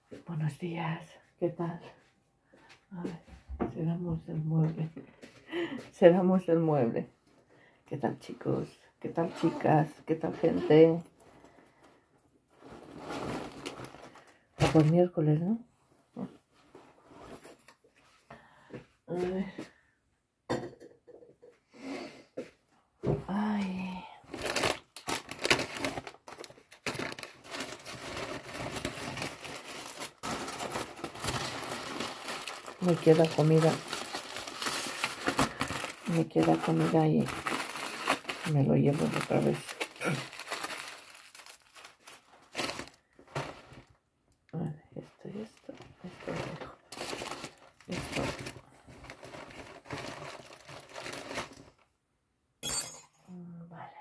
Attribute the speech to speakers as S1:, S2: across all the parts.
S1: Buenos días, ¿qué tal? Ay, cerramos el mueble. Cerramos el mueble. ¿Qué tal, chicos? ¿Qué tal, chicas? ¿Qué tal, gente? Por miércoles, ¿no? A ver. Ay. Me queda comida. Y me lo llevo otra vez. A ver, esto lo dejo. Esto. Vale.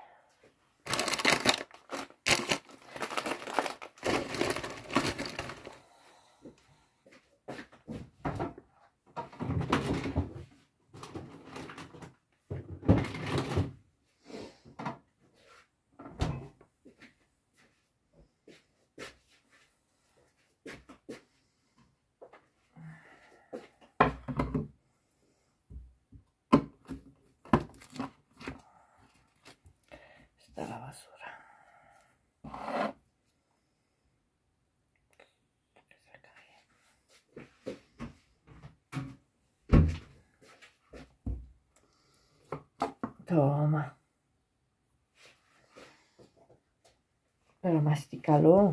S1: Está la basura. Toma. Pero mastícalo.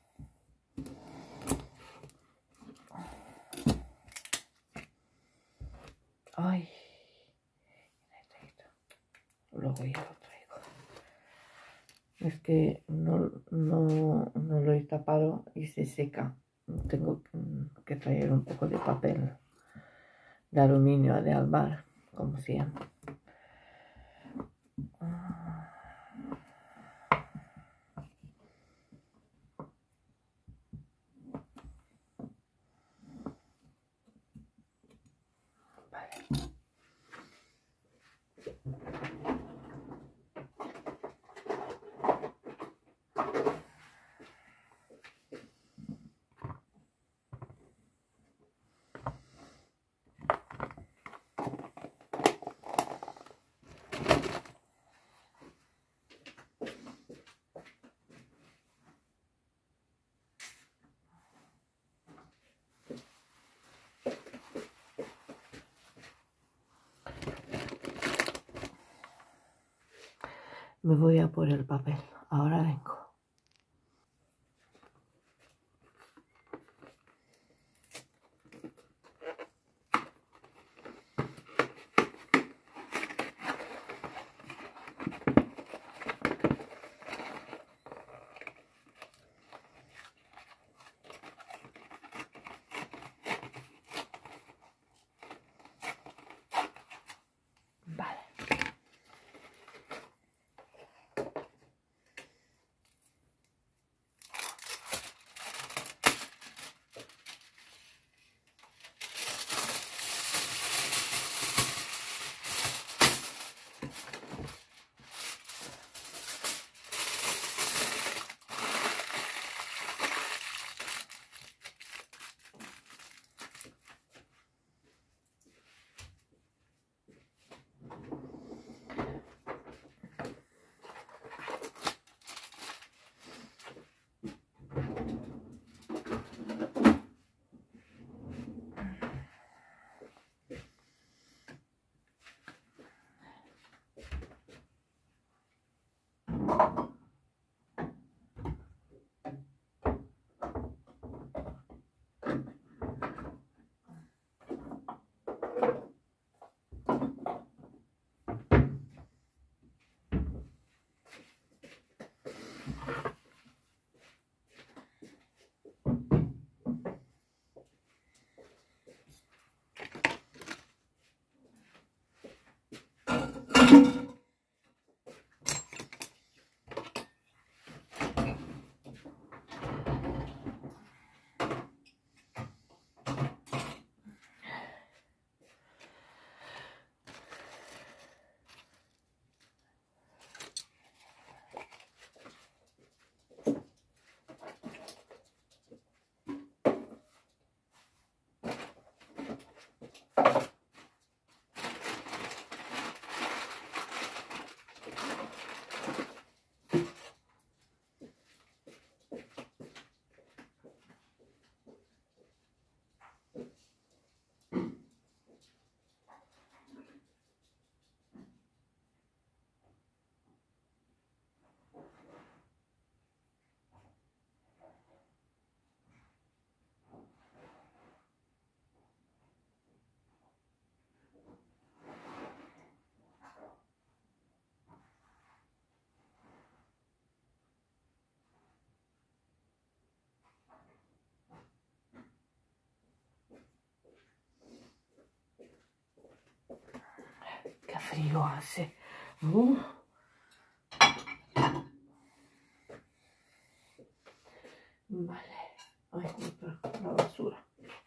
S1: Ay. Luego ya lo traigo. Es que no lo he tapado y se seca. Tengo que traer un poco de papel de aluminio de Albar, como siempre. Vale. Me voy a por el papel. Ahora vengo. Vale. frío hace. Uf. Vale. Ay, la basura.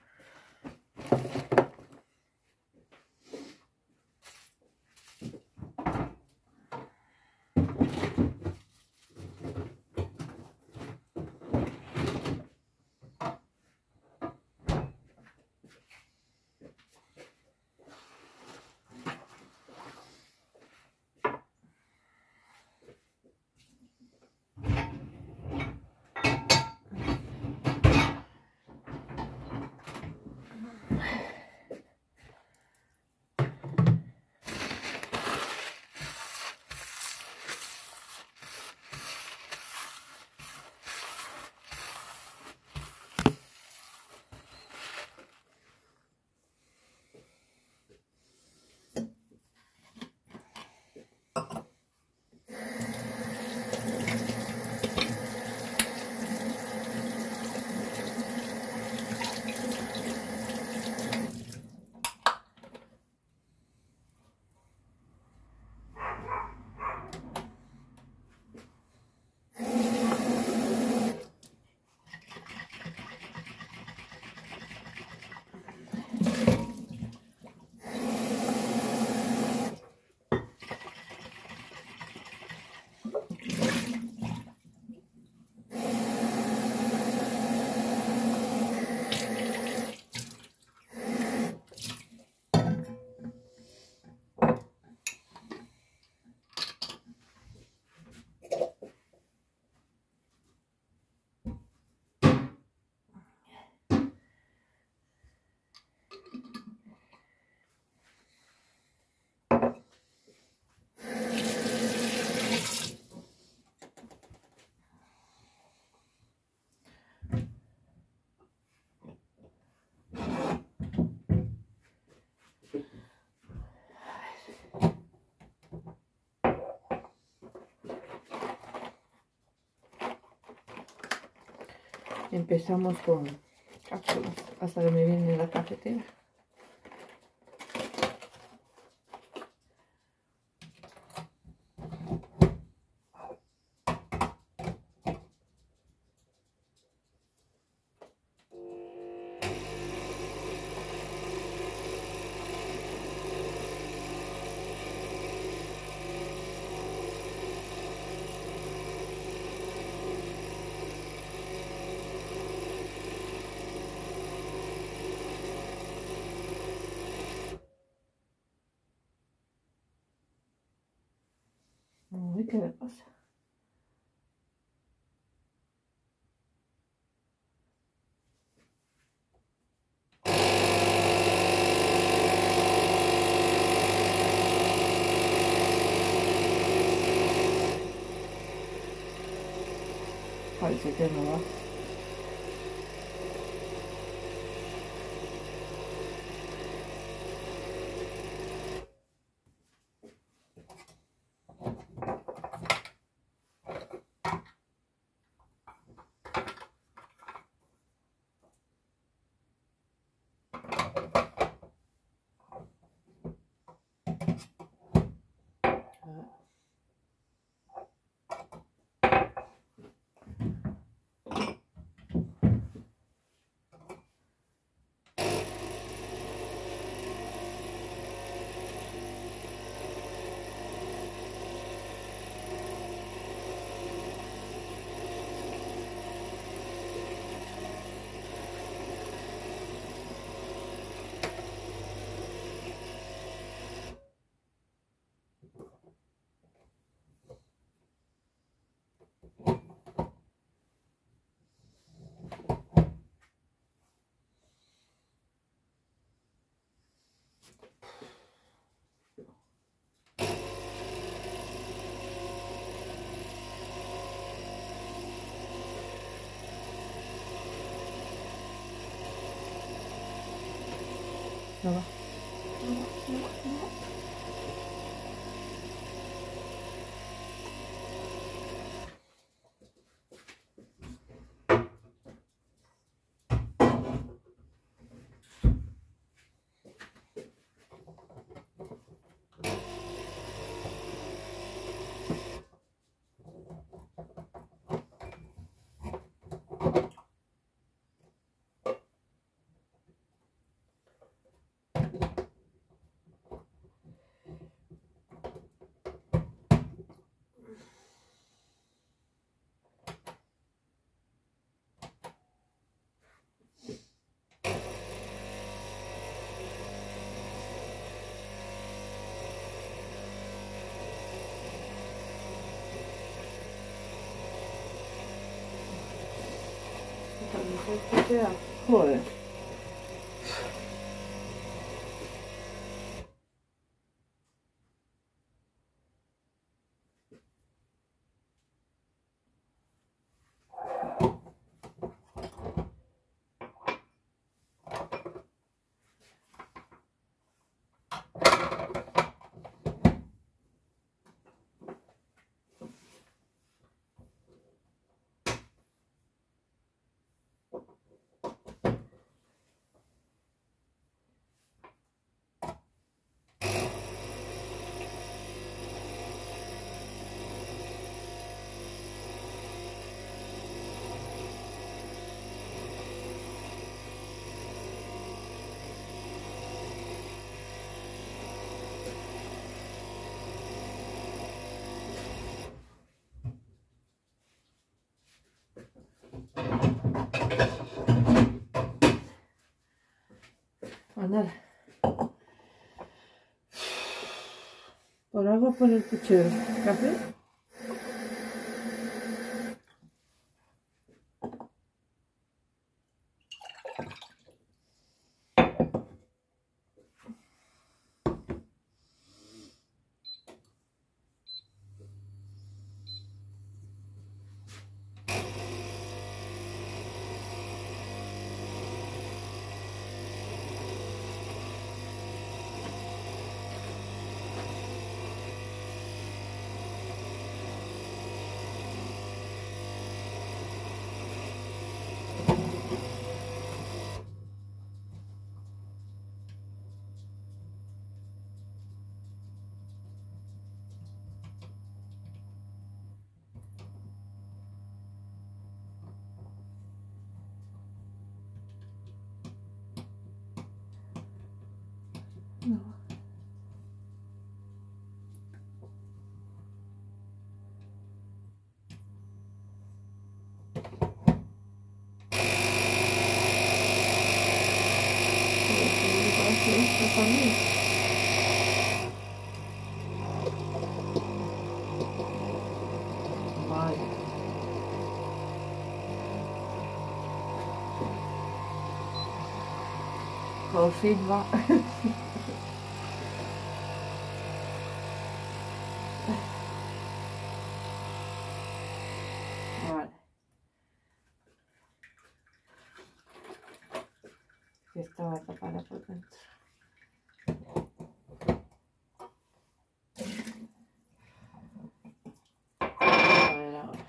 S1: Empezamos con cápsulas hasta que me viene la cafetera. Uy, ¿qué me pasa? Parece que no va. No va. que queda. Joder. Pues nada. Por algo por el puchero. ¿Café? No. Vale. Por fin va. Vale. Que estaba tapada por dentro. A ver ahora.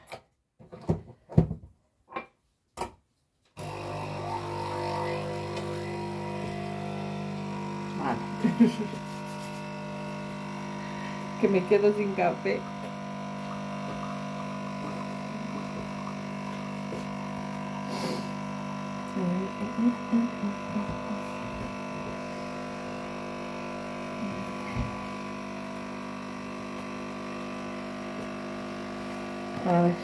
S1: Vale. Que me quedo sin café. A ver.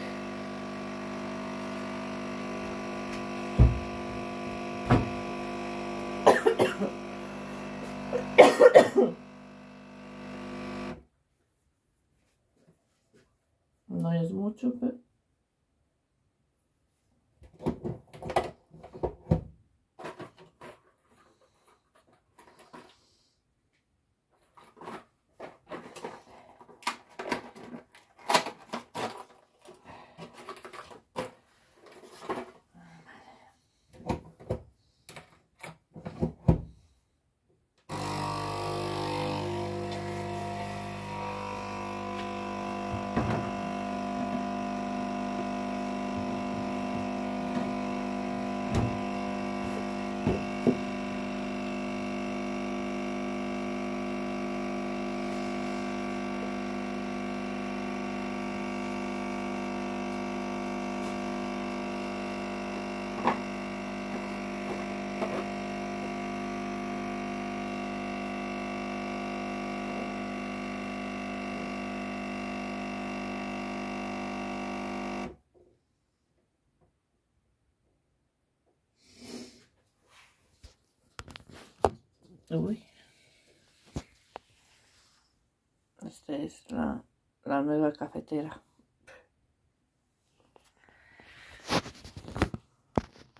S1: No es mucho, pero... Uy. Esta es la nueva cafetera.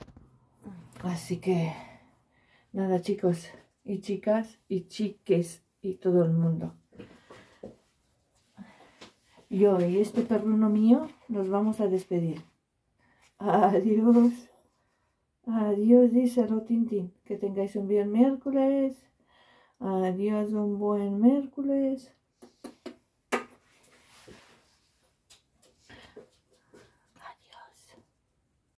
S1: Así que, nada, chicos y chicas y chiques y todo el mundo. Yo y este perruno mío nos vamos a despedir. Adiós. Adiós, díselo, Tintín. Que tengáis un buen miércoles. Adiós, un buen miércoles.